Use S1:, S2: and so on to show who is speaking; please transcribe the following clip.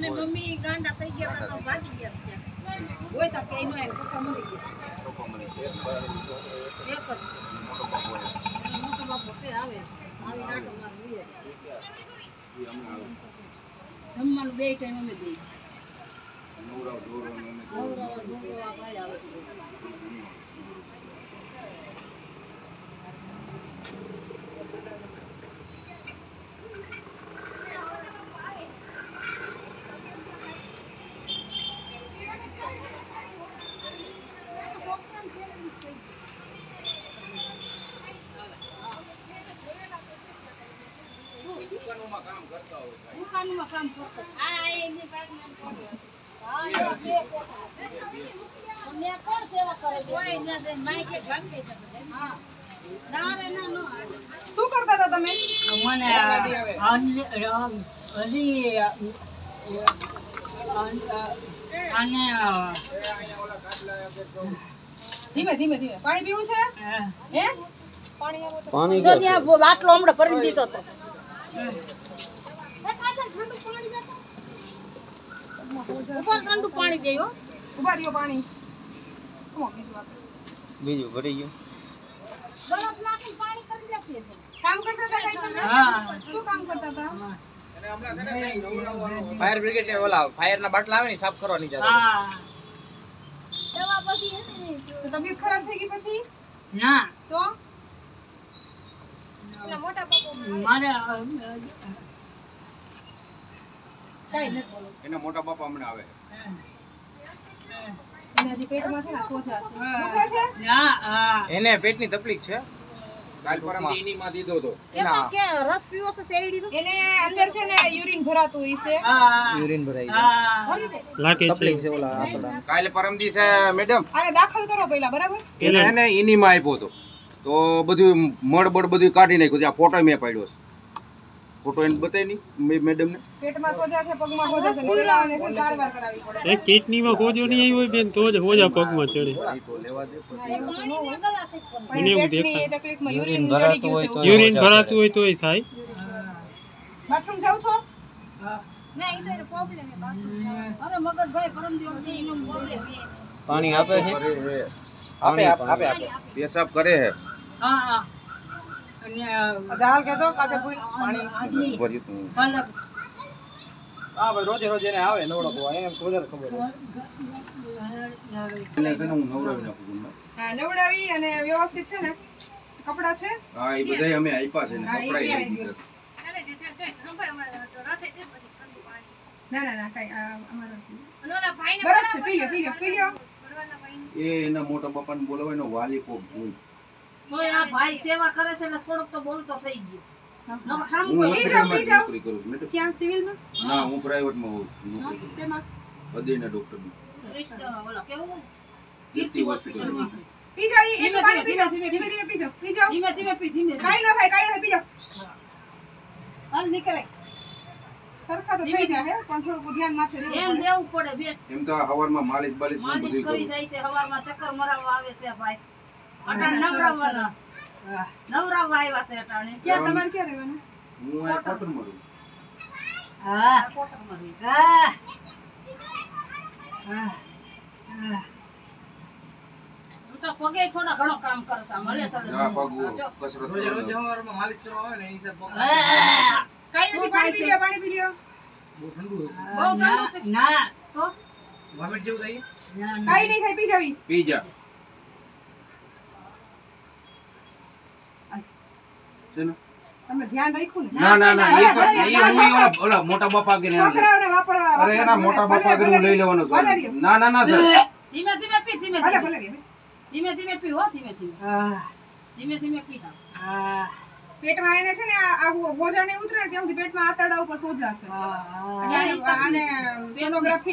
S1: અને મમ્મી ગાંડા થઈ ગયા તો ભાગી ગયા હોય તો કે એનો પપ્પા મરી ગયા
S2: પપ્પા મરી ગયા
S1: એક જ મોટો બાપો છે આવે આવી નાટો મારી એ અમને આવે જમવાનું બે ટાઈમ અમે દઈએ નવરાવ દોરો અમે નવરાવ દોરો આ ભાઈ આવે છે દુકાનમાં કામ કરતો આ એની પ્રેગ્નન્ટ હા એ બે કોઠા ને કોણ સેવા કરે કોઈ ન દે માઈકે ગંગે છે હા ના રે ના નો
S3: શું કરતા હતા તમે
S1: મને અને
S3: ધીમે ધીમે ધીમે પાણી પીવું છે હે
S1: પાણી બાટલો હમણાં ભરી દીધો તો ઠંડુ પાણી દેવો
S3: ઉભા રહ્યો પાણી
S2: બીજું ભરી ગયું
S1: બરફ નાખીને પાણી કરી નાખીએ
S3: કામ કરતા હતા કઈ તમે શું કામ કરતા હતા
S4: ફાયર બ્રિગેડ ને ઓલા ફાયર ના બાટલા આવે ને સાફ કરવાની જરૂર
S1: હા દવા પછી હે ને
S3: તબિયત ખરાબ થઈ ગઈ પછી
S1: ના
S3: તો
S1: મોટા બાપુ મારે કઈ નથી બોલો
S4: એના મોટા બાપા હમણાં આવે
S3: એના જે પેટમાં છે ને સોજા છે
S1: ના હા
S4: એને પેટની તકલીફ છે કાલ પરમ એની માં દીધો તો
S1: એમાં કે રસ પીવો છે શેરડીનો
S3: એને અંદર છે ને યુરિન ભરાતું હોય છે
S1: હા
S4: યુરિન ભરાઈ
S1: હા
S4: લાગે તકલીફ છે ઓલા આપડા કાલે પરમ દિવસે મેડમ
S3: આને દાખલ કરો પહેલા બરાબર
S4: એને એની માં આપ્યો તો બધું મળબડ બધું કાઢી નાખ્યું ત્યાં ફોટો મેં પાડ્યો છે ફોટો એને બતાવી ની મેડમ ને
S3: પેટમાં સોજા છે પગમાં સોજા છે પેલા આને છે સારવાર કરાવવી પડે
S5: એ કિડનીમાં ખોજો નહીં આવી હોય બેન તો જ હોજા પગમાં ચડે
S4: તો લેવા દે
S5: મને એવું
S3: પેટની તકલીફમાં યુરિન ચડી ગયું છે
S5: યુરિન ભરાતું હોય તોય થાય
S3: બાથરૂમ જાવ છો
S1: ના ઈ તો પ્રોબ્લેમ હે બાથરૂમ અરે મગજ ભાઈ પરમ દિવસ થી એનો પ્રોબ્લેમ છે
S2: પાણી આપે છે
S4: આપે પેશાબ કરે હે
S1: હા હા અને
S4: હાલ કેતો કાજે પાણી ભર્યું તું
S1: કલર
S4: હા ભાઈ રોજે રોજ એને આવે નવડો એમ વધારે ખબર એને છે ને હું નવડાવી નાખું છું
S3: હા નવડાવી અને વ્યવસ્થિત છે ને કપડા છે
S4: હા એ બધાય અમે આપ્યા છે ને કપડાય લઈ દીધા
S3: ના ના ના કઈ અમારો
S1: ઓલા ભાઈને
S3: બરાબર છે પી લ્યો
S4: એ એના મોટા બાપાને બોલાવે એનો વાલી કોક જોઈ
S1: કોઈ આ ભાઈ સેવા કરે છે ને થોડુંક તો બોલતો થઈ ગયો
S4: હું હોસ્પિટલમાં નોકરી કરું છું મેડમ
S3: ક્યાં સિવિલમાં
S4: ના હું પ્રાઇવેટમાં નોકરી કરું
S3: શેમાં
S4: હૃદયના ડોક્ટરમાં
S1: ઓલા કેવું
S4: કીર્તિ હોસ્પિટલમાં
S3: પી જાવ એ પાણી પી જાવ ધીમે ધીમે પી જાવ
S1: ધીમે ધીમે પી ધીમે
S3: કાઈ ન થાય પી જાવ
S1: હાલ નીકળે
S3: સરખા તો થઈ જાય પણ થોડું ધ્યાન માથે
S1: એમ દેવું પડે બે
S4: એમ તો હવારમાં માલિશ બાલિશ ને
S1: માલિશ
S4: બધું
S1: કરી
S4: કરું
S1: જાય છે હવારમાં ચક્કર મરાવવા આવે છે ભાઈ અટાણે નવરાવવાના નવરાવવા આવ્યા છે અટાણે
S3: ક્યાં તમારે ક્યાં રહેવાનું
S4: હું આ કોટરમાં રહું
S1: હા કોટરમાં રહી હા હું તો પગે થોડા ઘણો કામ કરે છે મળે છે
S4: જા પગો કસરત
S6: રોજ રોજ હવારમાં માલિશ કરવા આવે ને એ હિસાબ પગ
S3: કાઈ નથી પાણી પી લ્યો
S6: બહુ ઠંડુ હોય છે
S1: બહુ ઠંડુ છે ના તો
S6: વોમિટ જેવું થાય
S3: કાઈ નહીં થાય પી જાવી
S4: પી જા ચલો
S3: તમે ધ્યાન રાખ્યું ને
S4: ના ના ના એ તો ઓલા મોટા બાપા કે
S3: છોકરાઓને વાપરવા
S4: અરે એના મોટા બાપા કે હું લઈ લેવાનો છું ના ના ના સર
S1: ધીમે ધીમે પી ધીમે
S3: ભલે
S1: ધીમે ધીમે પી હો ધીમે ધીમે ધીમે ધીમે પી હા
S3: પેટમાં એને છે ને આ ભોજા ને ઉતરે ત્યાં સુધી પેટમાં આતરડા ઉપર સોજા છે આને સોનોગ્રાફી